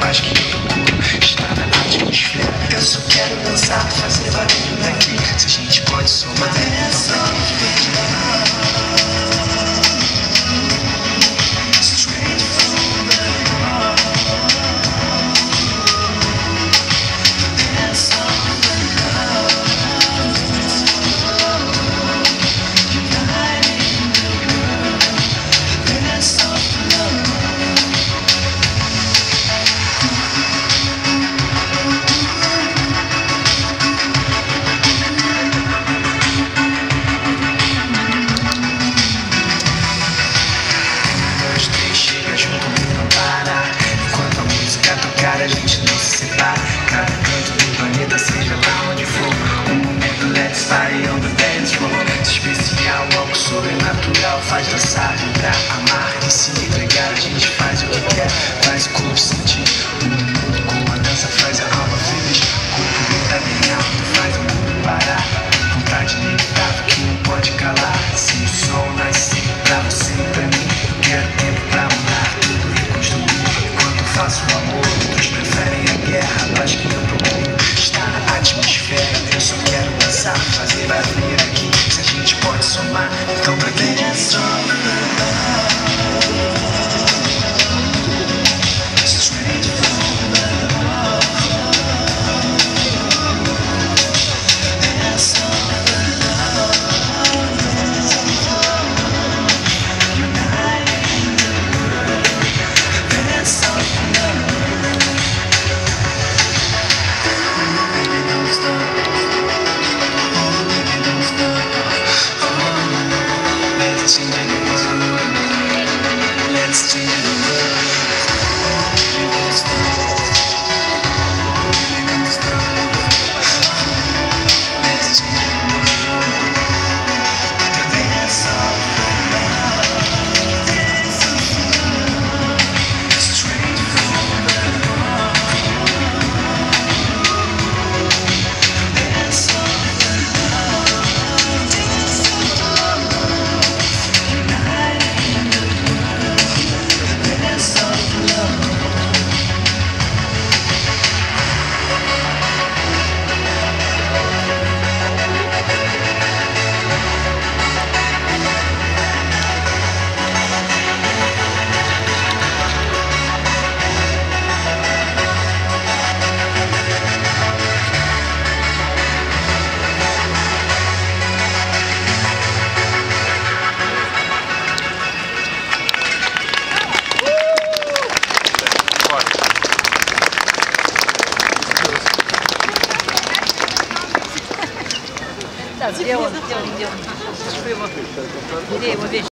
paz que eu procuro está na atmosfera. Eu só quero dançar, fazer barulho daqui. Se a gente pode somar, então pra que a gente não se separa. Cada canto do planeta, seja lá onde for. Momento, let's party on the dance floor. Especial, algo sobrenatural faz dançar, vibrar, amar e se entregar. A gente faz o que quer, faz o corpo sentir. O mundo com a dança faz a alma feliz. O corpo grita bem alto, faz o mundo parar. Vontade inevitável que não pode calar. Se o sol nascer pra você e pra mim, eu quero tempo pra mudar tudo, reconstruir. Enquanto faço o amor, preferem a guerra, a paz que eu procuro está na atmosfera. Eu só quero dançar, fazer barulho aqui. Se a gente pode somar, então pra que Да, где он? Где он? Где он? Где его вещь?